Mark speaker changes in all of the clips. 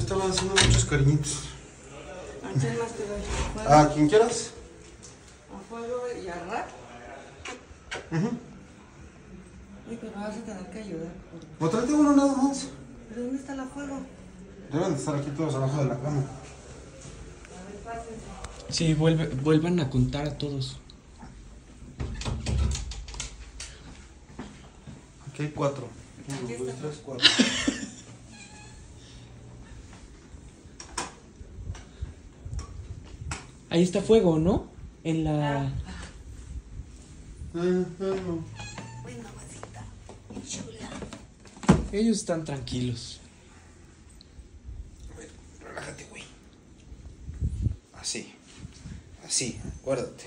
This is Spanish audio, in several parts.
Speaker 1: estaban haciendo muchos cariñitos.
Speaker 2: ¿A quién más te doy?
Speaker 1: ¿A quien quieras?
Speaker 2: A Fuego y a Rap. Uy, pero me vas a tener que ayudar.
Speaker 1: O tráete uno nada más.
Speaker 2: ¿Pero dónde está la Fuego?
Speaker 1: Deben de estar aquí todos abajo de la cama.
Speaker 2: A ver, pásense.
Speaker 3: Sí, vuelvan a contar a todos.
Speaker 1: Aquí hay 4.
Speaker 2: Aquí
Speaker 1: 1, 2,
Speaker 2: está.
Speaker 1: 3, 4.
Speaker 3: Ahí está Fuego, ¿no? En la...
Speaker 2: Bueno, masita. Chula.
Speaker 3: Ellos están tranquilos.
Speaker 1: A ver, relájate, güey. Así. Así, acuérdate.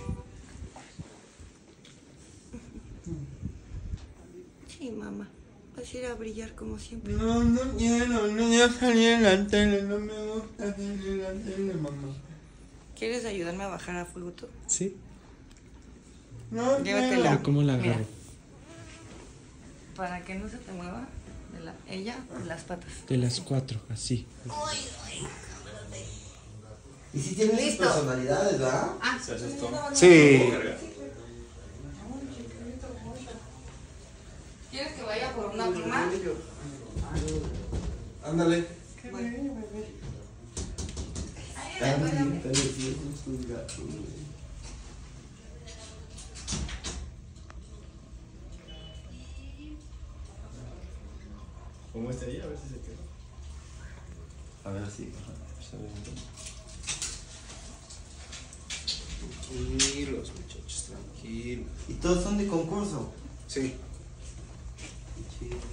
Speaker 2: Sí, mamá. Vas a ir a brillar como siempre.
Speaker 1: No, no quiero, no ya salí en la tele, no me gusta salir en la tele, mamá.
Speaker 2: ¿Quieres ayudarme a bajar a Fuego tú?
Speaker 3: ¿Sí?
Speaker 1: No,
Speaker 2: Llévatela.
Speaker 3: Pero ¿cómo la
Speaker 2: Mira.
Speaker 3: agarro?
Speaker 2: Para que no se te mueva ella de las patas.
Speaker 3: De las 4, así.
Speaker 4: Y si tienen sus
Speaker 2: Listo.
Speaker 4: personalidades, ¿verdad?
Speaker 2: Ah,
Speaker 5: ¿Se asustó?
Speaker 1: Sí.
Speaker 2: ¿Quieres que vaya por una pluma?
Speaker 1: Ándale.
Speaker 4: Están preciosos tus gatos.
Speaker 5: ¿Cómo está ahí? A ver si se queda.
Speaker 4: A ver si.
Speaker 1: Tranquilos, muchachos, tranquilos.
Speaker 4: Y todos son de concurso.
Speaker 1: Sí.
Speaker 4: Qué chido.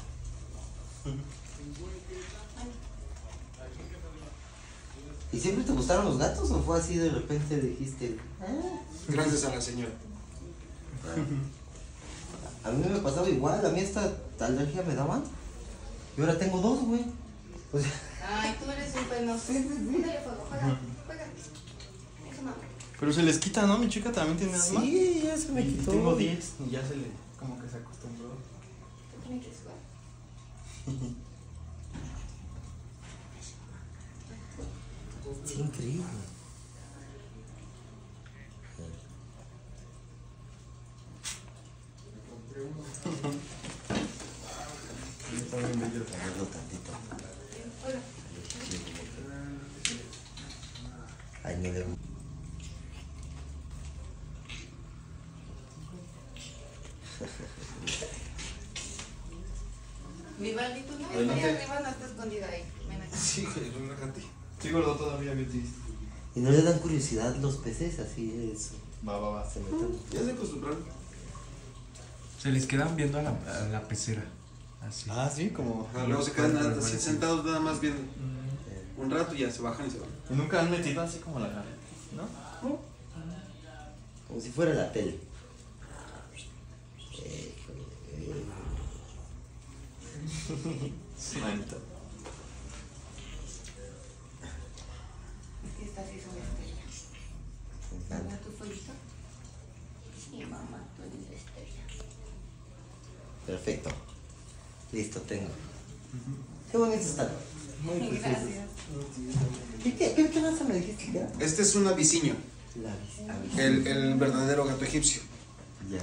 Speaker 4: ¿Y siempre te gustaron los gatos o fue así de repente dijiste?
Speaker 1: Gracias a la señora.
Speaker 4: A mí me pasaba igual, a mí esta alergia me daban. Y ahora tengo 2, güey. O sea,
Speaker 2: Ay, tú eres un penoso. Dale Fuego, juega, juega. Eso, mamá.
Speaker 5: Pero se les quita, ¿no? Mi chica también tiene asma.
Speaker 4: sí, ya se me
Speaker 5: Y
Speaker 4: quitó.
Speaker 5: tengo 10 y ya se le... como que se acostumbró.
Speaker 2: ¿Tú también quieres jugar?
Speaker 4: Es increíble.
Speaker 5: Está bien bello.
Speaker 4: Ponerlo tantito.
Speaker 2: Juega.
Speaker 4: Ay, me debo.
Speaker 2: Vivaldi, tú no
Speaker 5: Oye, no
Speaker 2: ahí
Speaker 5: te-
Speaker 2: arriba, no está escondida ahí. Ven acá.
Speaker 1: Sí, güey, relájate.
Speaker 5: Sí, gordo, todavía Betis.
Speaker 4: ¿Y no le dan curiosidad los peces así eso?
Speaker 5: Va.
Speaker 4: Se meten.
Speaker 1: Ya se acostumbraron.
Speaker 3: Se les quedan viendo a la pecera. Así.
Speaker 5: Ah, sí, como...
Speaker 1: Luego se quedan así sentados nada más viendo un rato y ya se bajan y se van.
Speaker 5: Y nunca han metido así como la garra, ¿no?
Speaker 4: Como si fuera la tele.
Speaker 5: Manita.
Speaker 2: Esta sí es una estrella.
Speaker 4: Me encanta.
Speaker 2: ¿Verdad tu fueguito? Sí, mamá, tú eres la estrella.
Speaker 4: Perfecto. Listo, tengo. Qué bonitos están. Muy preciosos.
Speaker 2: Gracias.
Speaker 4: ¿Qué raza me dijiste que era?
Speaker 1: Este es un abisiño,
Speaker 4: La
Speaker 1: el verdadero gato egipcio.
Speaker 4: Ya.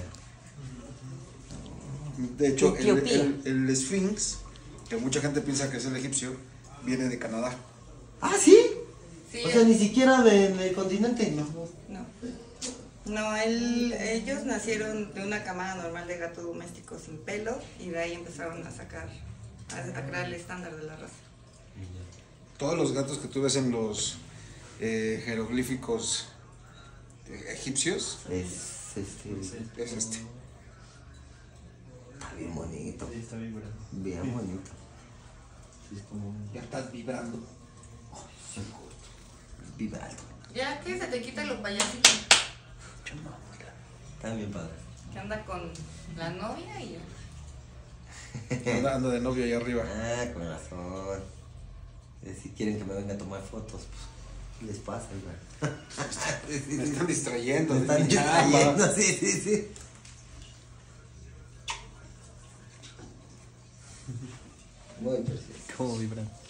Speaker 1: De hecho,
Speaker 2: Etiopía.
Speaker 1: el Sphinx, que mucha gente piensa que es el egipcio, viene de Canadá.
Speaker 4: ¿Ah, sí?
Speaker 2: Sí,
Speaker 4: O sea, ni siquiera del continente.
Speaker 1: No.
Speaker 2: no. No, ellos nacieron de una camada normal de gato doméstico sin pelo y de ahí empezaron a sacar, a crear el estándar de la raza.
Speaker 1: Todos los gatos que tú ves en los jeroglíficos egipcios
Speaker 4: Es
Speaker 1: es este.
Speaker 4: Está bien bonito.
Speaker 5: Sí, está bien, ¿verdad?
Speaker 4: Bien bonito.
Speaker 5: Sí, es como...
Speaker 1: Ya estás vibrando.
Speaker 4: Vibrando.
Speaker 2: Ya que se te quita lo payasito,
Speaker 4: Está bien padre.
Speaker 2: que anda con la novia y
Speaker 1: Ando de novio allá arriba.
Speaker 4: Ah, con razón. Si quieren que me venga a tomar fotos, pues les pasa, güey.
Speaker 1: Me están distrayendo.
Speaker 4: Me
Speaker 1: de
Speaker 4: están
Speaker 1: mi chamba.
Speaker 4: distrayendo, sí. Muy precioso.
Speaker 5: ¿Cómo vibran?